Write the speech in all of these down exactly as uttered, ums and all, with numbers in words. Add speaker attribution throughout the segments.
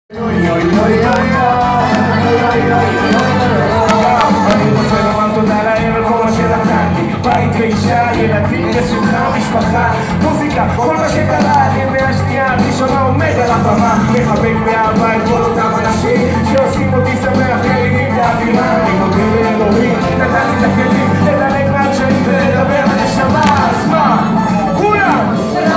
Speaker 1: אני רוצה לומר תודה לערב כל שנתתי, בית ואישה, ילדים ושמחה ומשפחה, מוזיקה, כל מה שקרה, אני מהשנייה הראשונה עומד על הבמה, מחבק באהבה את כל אותם אנשים שעושים אותי שמח, מרימים לאווירה, אני מודה לאלוהים, נתן לי את הכלים, לדלג מהקשיים ולדבר על נשמה, אז מה? כולם!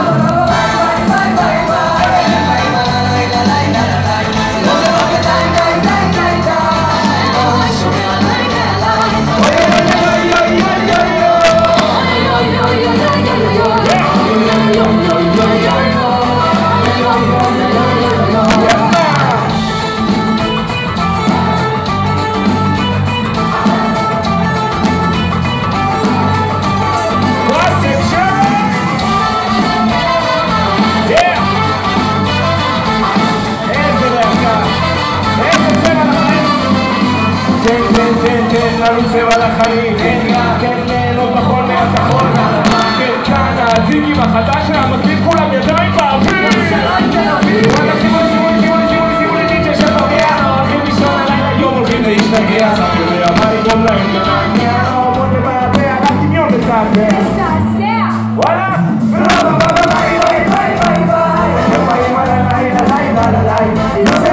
Speaker 1: לנו צבע לחיים, כן ליהנות נכון מהתחון, כן כאן הדיגים החדש שהמקליט כולם ידיים באוויר. וואלה סימוני סימוני סימוני סימוני סימוני דיג'ה שפוגע, הולכים לישון הלילה יום הולכים להשתגע, סך יודע מה יגרום להם לנענע, בוא נבעבע רק דמיון לצעקע. וואלה ביי ביי ביי ביי ביי ביי ביי ביי ביי ביי ביי ביי